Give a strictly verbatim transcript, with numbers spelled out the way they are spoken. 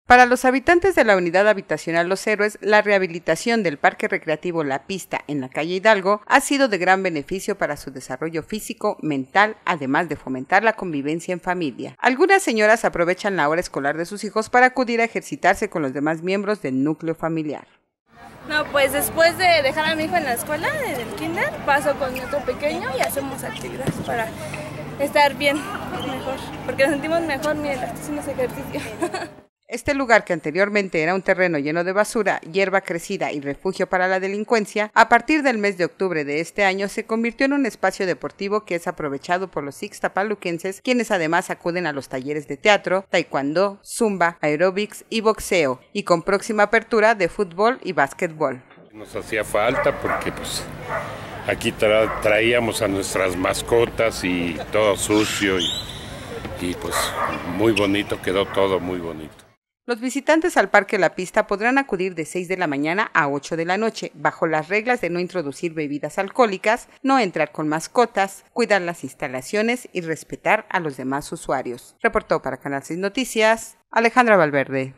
Para los habitantes de la unidad habitacional Los Héroes, la rehabilitación del parque recreativo La Pista en la calle Hidalgo ha sido de gran beneficio para su desarrollo físico, mental, además de fomentar la convivencia en familia. Algunas señoras aprovechan la hora escolar de sus hijos para acudir a ejercitarse con los demás miembros del núcleo familiar. No, pues después de dejar a mi hijo en la escuela, en el kinder, paso con mi otro pequeño y hacemos actividades para estar bien, mejor, porque nos sentimos mejor mientras hacemos ejercicio. Este lugar, que anteriormente era un terreno lleno de basura, hierba crecida y refugio para la delincuencia, a partir del mes de octubre de este año se convirtió en un espacio deportivo que es aprovechado por los ixtapaluquenses, quienes además acuden a los talleres de teatro, taekwondo, zumba, aeróbics y boxeo, y con próxima apertura de fútbol y básquetbol. Nos hacía falta porque pues aquí tra traíamos a nuestras mascotas y todo sucio y, y pues muy bonito, quedó todo muy bonito. Los visitantes al Parque La Pista podrán acudir de seis de la mañana a ocho de la noche, bajo las reglas de no introducir bebidas alcohólicas, no entrar con mascotas, cuidar las instalaciones y respetar a los demás usuarios. Reportó para Canal seis Noticias, Alejandra Valverde.